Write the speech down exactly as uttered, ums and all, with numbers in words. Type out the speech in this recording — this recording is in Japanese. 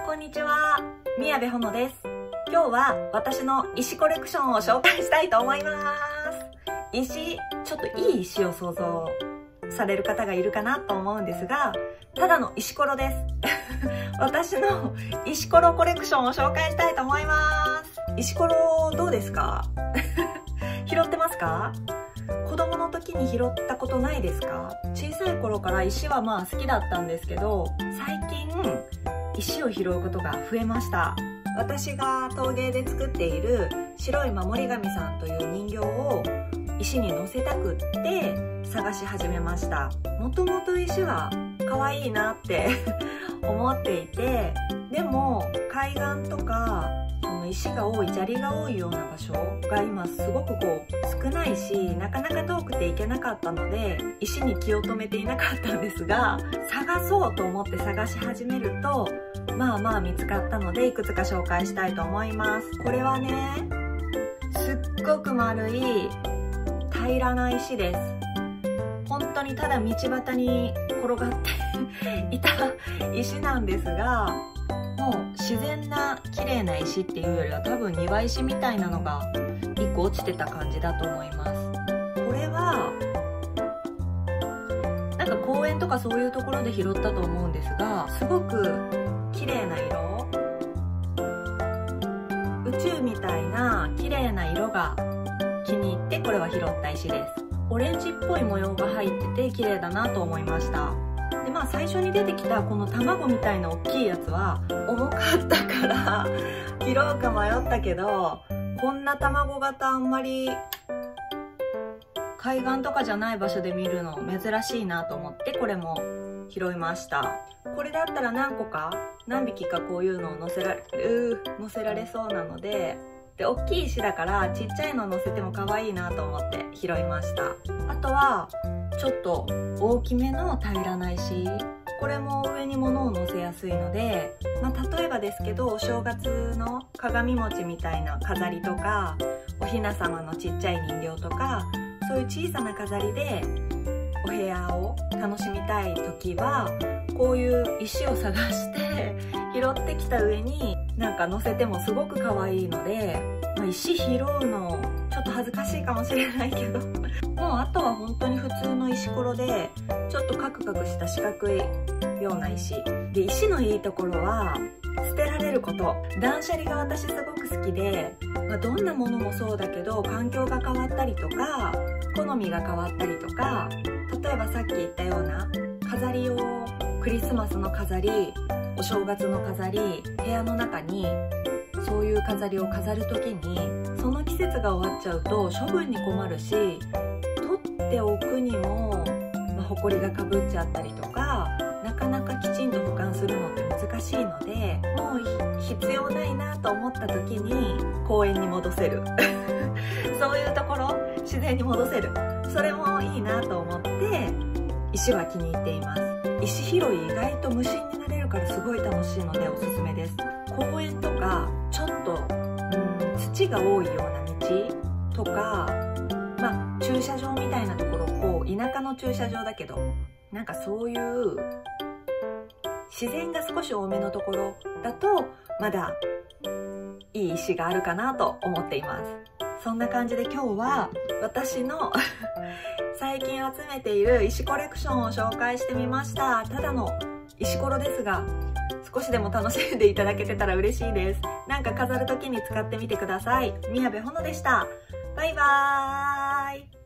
こんにちは、宮部ほのです。今日は私の石コレクションを紹介したいと思います。石、ちょっといい石を想像される方がいるかなと思うんですが、ただの石ころです。私の石ころコレクションを紹介したいと思います。石ころどうですか？拾ってますか？子供の時に拾ったことないですか？小さい頃から石はまあ好きだったんですけど、最近石を拾うことが増えました。私が陶芸で作っている白い守り神さんという人形を石に乗せたくって探し始めました。もともと石は可愛いなって思っていて、でも海岸とか石が多い、砂利が多いような場所が今すごくこう少ないし、なかなか遠くて行けなかったので石に気を留めていなかったんですが、探そうと思って探し始めるとまあまあ見つかったので、いくつか紹介したいと思います。これはね、すっごく丸い平らな石です。本当にただ道端に転がっていた石なんですが、もう自然な綺麗な石っていうよりは多分庭石みたいなのがいっこ落ちてた感じだと思います。これはなんか公園とかそういうところで拾ったと思うんですが、すごく綺麗な色、宇宙みたいな綺麗な色が気に入って、これは拾った石です。オレンジっぽい模様が入ってて綺麗だなと思いました。でまあ最初に出てきたこの卵みたいな大きいやつは重かったから拾うか迷ったけど、こんな卵型あんまり海岸とかじゃない場所で見るの珍しいなと思って、これも拾いました。これだったら何個か何匹かこういうのを乗せられる乗せられそうなので、で大きい石だからちっちゃいの乗せても可愛いなと思って拾いました。あとはちょっと大きめの平らな石、これも上に物を乗せやすいので、まあ、例えばですけどお正月の鏡餅みたいな飾りとか、お雛様のちっちゃい人形とか、そういう小さな飾りでお部屋を楽しみたい時はこういう石を探して拾ってきた上になんか乗せてもすごく可愛いので、まあ、石拾うのちょっと恥ずかしいかもしれないけどもうあとは本当に普通の石ころでちょっとカクカクした四角いような石で、石のいいところは捨てられること。断捨離が私すごく好きで、まあ、どんなものもそうだけど環境が変わったりとか好みが変わったりとか、例えばさっき言ったような飾りを、クリスマスの飾り、お正月の飾り、部屋の中にそういう飾りを飾る時にその季節が終わっちゃうと処分に困るし、取っておくにも、まあ、埃がかぶっちゃったりとか、なかなかきちんと保管するのって難しいので、もう必要ないなと思った時に公園に戻せるそういうところ自然に戻せる、それもいいなと思って石は気に入っています。石拾い意外と無心になれるからすごい楽しいのでおすすめです。公園とかちょっと、うん、土が多いような道とか、まあ駐車場みたいなところ、こう田舎の駐車場だけどなんかそういう自然が少し多めのところだとまだいい石があるかなと思っています。そんな感じで今日は私の最近集めている石コレクションを紹介してみました。ただの石ころですが少しでも楽しんでいただけてたら嬉しいです。なんか飾る時に使ってみてください。宮部ほのでした。バイバーイ。